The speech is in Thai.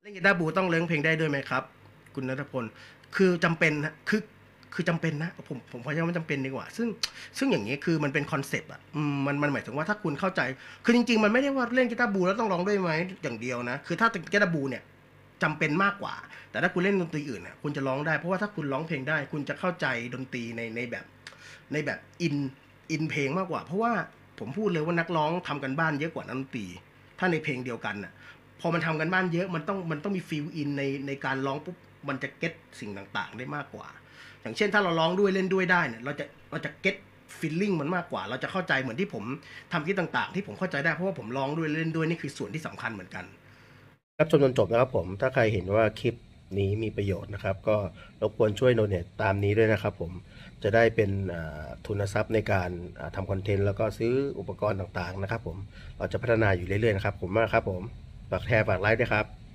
ล่นกีตาร์บูต้องเลี้ยงเพลงได้ด้วยไหมครับคุณณัฐพลคือจำเป็นนะคือจำเป็นนะผมพอใช้ว่าจำเป็นดีกว่าซึ่งอย่างนี้คือมันเป็นคอนเซปต์อ่ะมันหมายถึงว่าถ้าคุณเข้าใจคือจริงๆมันไม่ได้ว่าเล่นกีตาร์บูแล้วต้องร้องด้วยไหมอย่างเดียวนะคือถ้ากีตาร์บูเนี่ยจำเป็นมากกว่าแต่ถ้าคุณเล่นดนตรีอื่นเนี่ยคุณจะร้องได้เพราะว่าถ้าคุณร้องเพลงได้คุณจะเข้าใจดนตรีในแบบอินเพลงมากกว่าเพราะว่าผมพูดเลยว่านักร้องทำกันบ้านเยอะกว่านักดนตรีถ้าในเพลงเดียวกันน่ะ พอมันทำกันบ้านเยอะมันต้องมีฟิลอินในการร้องปุ๊บมันจะเก็ตสิ่งต่างๆได้มากกว่าอย่างเช่นถ้าเราร้องด้วยเล่นด้วยได้เนี่ยเราจะเก็ตฟีลลิ่งมันมากกว่าเราจะเข้าใจเหมือนที่ผมทำคลิปต่างๆที่ผมเข้าใจได้เพราะว่าผมร้องด้วยเล่นด้วยนี่คือส่วนที่สำคัญเหมือนกันครับจนจบนะครับผมถ้าใครเห็นว่าคลิปนี้มีประโยชน์นะครับก็รบกวนช่วยโดเนทตามนี้ด้วยนะครับผมจะได้เป็นทุนทรัพย์ในการทำคอนเทนต์แล้วก็ซื้ออุปกรณ์ต่างๆนะครับผมเราจะพัฒนาอยู่เรื่อยๆนะครับผมมากครับผมฝากแชร์ฝากไลค์ด้วยครับ